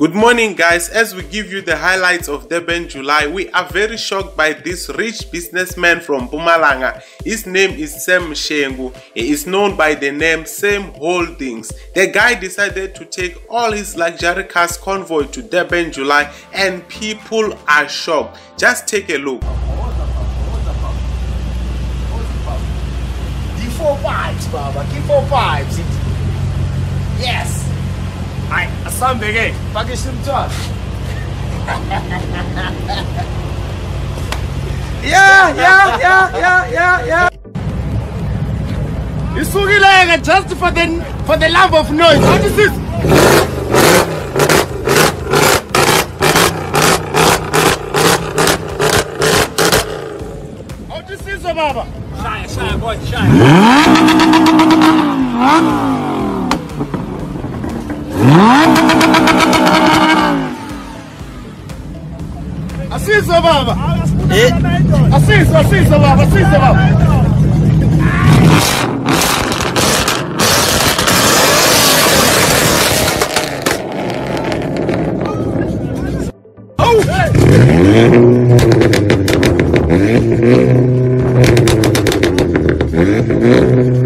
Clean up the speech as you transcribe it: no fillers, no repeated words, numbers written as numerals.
Good morning guys. As we give you the highlights of Durban July, we are very shocked by this rich businessman from Mpumalanga. His name is Sam Shengu. He is known by the name SAMHOLDINGS. The guy decided to take all his luxury cars convoy to Durban July and people are shocked. Just take a look. D4 vibes, Baba. D4 vibes. Yes. I some big package some talk. Yeah. It's so like just for the love of noise. What is this? What is this, Baba? Shy, boy, shy. Assisa, Baba. Assisa, Baba. Oh!